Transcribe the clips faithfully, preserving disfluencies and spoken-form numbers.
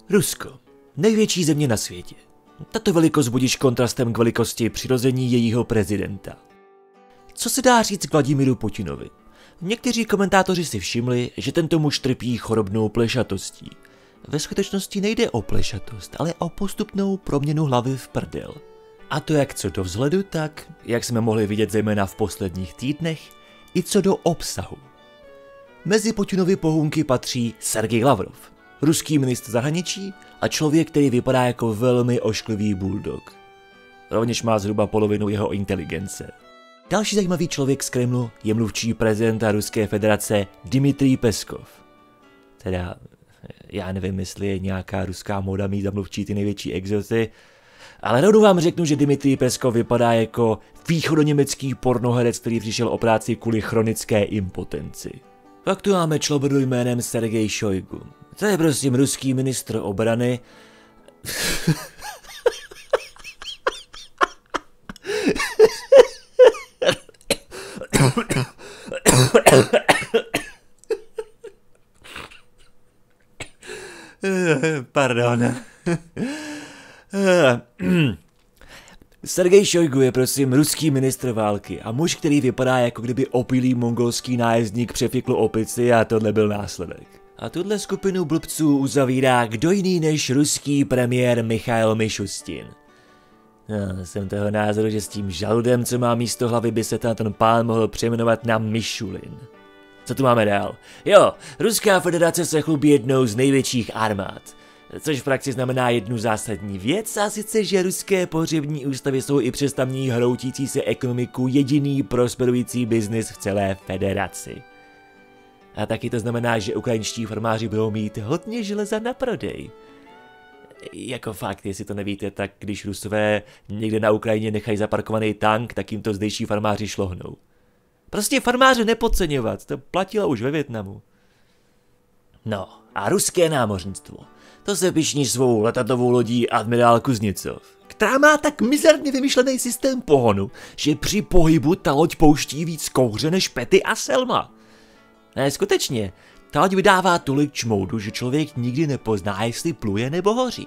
Rusko. Největší země na světě. Tato velikost budíš kontrastem k velikosti přirození jejího prezidenta. Co se dá říct k Vladimiru Putinovi? Někteří komentátoři si všimli, že tento muž trpí chorobnou plešatostí. Ve skutečnosti nejde o plešatost, ale o postupnou proměnu hlavy v prdel. A to jak co do vzhledu, tak, jak jsme mohli vidět zejména v posledních týdnech, i co do obsahu. Mezi Putinovy pohůnky patří Sergej Lavrov, ruský ministr zahraničí a člověk, který vypadá jako velmi ošklivý bulldog. Rovněž má zhruba polovinu jeho inteligence. Další zajímavý člověk z Kremlu je mluvčí prezidenta Ruské federace Dmitrij Peskov. Teda, já nevím, jestli je nějaká ruská moda mít za mluvčí ty největší exoty, ale rovnou vám řeknu, že Dmitrij Peskov vypadá jako východoněmecký pornoherec, který přišel o práci kvůli chronické impotenci. Pak tu máme člobodu jménem Sergej Šojgu. To je prosím ruský ministr obrany. Pardon. Sergej Šojgu je prosím ruský ministr války a muž, který vypadá jako kdyby opilý mongolský nájezdník přefikl opici a tohle byl následek. A tuhle skupinu blbců uzavírá kdo jiný než ruský premiér Michail Mišustin. No, jsem toho názoru, že s tím žaludem, co má místo hlavy, by se ten pán mohl přejmenovat na Mišulin. Co tu máme dál? Jo, Ruská federace se chlubí jednou z největších armád. Což v praxi znamená jednu zásadní věc, a sice, že ruské pohřební ústavy jsou i přes tamní hroutící se ekonomiku jediný prosperující biznis v celé federaci. A taky to znamená, že ukrajinští farmáři budou mít hodně železa na prodej. Jako fakt, jestli to nevíte, tak když Rusové někde na Ukrajině nechají zaparkovaný tank, tak jim to zdejší farmáři šlohnou. Prostě farmáře nepodceňovat, to platilo už ve Vietnamu. No a ruské námořnictvo. To se pyšní svou letadlovou lodí admirál Kuzněcov, která má tak mizerně vymyšlený systém pohonu, že při pohybu ta loď pouští víc kouře než Petty a Selma. Ne, skutečně, ta loď vydává tolik čmoudu, že člověk nikdy nepozná, jestli pluje nebo hoří.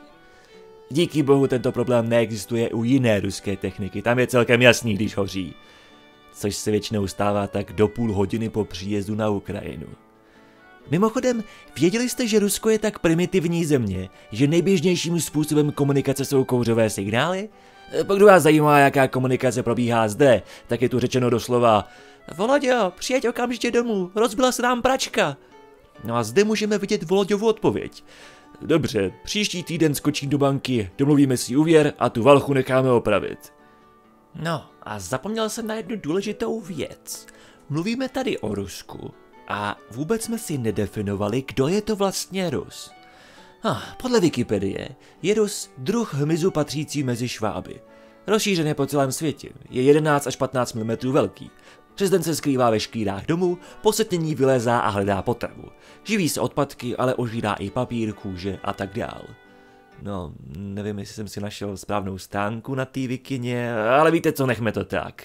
Díky bohu tento problém neexistuje u jiné ruské techniky, tam je celkem jasný, když hoří. Což se většinou stává tak do půl hodiny po příjezdu na Ukrajinu. Mimochodem, věděli jste, že Rusko je tak primitivní země, že nejběžnějším způsobem komunikace jsou kouřové signály? Pokud vás zajímá, jaká komunikace probíhá zde, tak je tu řečeno doslova: Voloďo, přijeď okamžitě domů, rozbila se nám pračka. No a zde můžeme vidět Voloďovu odpověď. Dobře, příští týden skočím do banky, domluvíme si úvěr a tu valchu necháme opravit. No a zapomněl jsem na jednu důležitou věc. Mluvíme tady o Rusku. A vůbec jsme si nedefinovali, kdo je to vlastně Rus. Ah, podle Wikipedie je Rus druh hmyzu patřící mezi šváby. Rozšířený po celém světě, je jedenáct až patnáct milimetrů velký. Přes den se skrývá ve škýrách domů, po setnění vylézá a hledá potravu. Živí se odpadky, ale ožírá i papír, kůže a tak dál. No, nevím, jestli jsem si našel správnou stánku na té wikině, ale víte co, nechme to tak.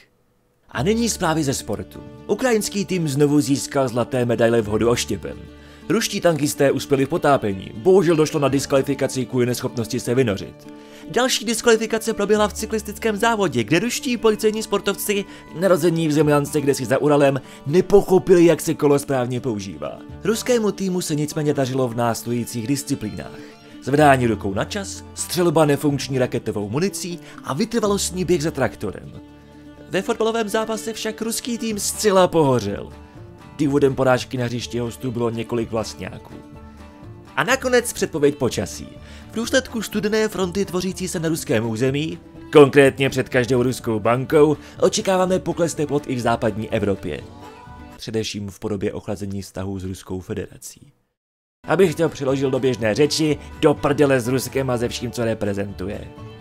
A nyní zprávy ze sportu. Ukrajinský tým znovu získal zlaté medaile v hodu oštěpem. Ruští tankisté uspěli v potápení, bohužel došlo na diskvalifikaci kvůli neschopnosti se vynořit. Další diskvalifikace proběhla v cyklistickém závodě, kde ruští policejní sportovci, narození v Zemljance, kde si za Uralem, nepochopili, jak se kolo správně používá. Ruskému týmu se nicméně dařilo v následujících disciplínách: zvedání rukou na čas, střelba nefunkční raketovou municí a vytrvalostní běh za traktorem. Ve fotbalovém zápase však ruský tým zcela pohořel. Důvodem porážky na hřišti hostů bylo několik vlastňáků. A nakonec předpověď počasí. V důsledku studené fronty tvořící se na ruském území, konkrétně před každou ruskou bankou, očekáváme pokles teplot i v západní Evropě. Především v podobě ochlazení vztahů s Ruskou federací. Abych to přiložil do běžné řeči, do prdele s Ruskem a ze vším, co reprezentuje.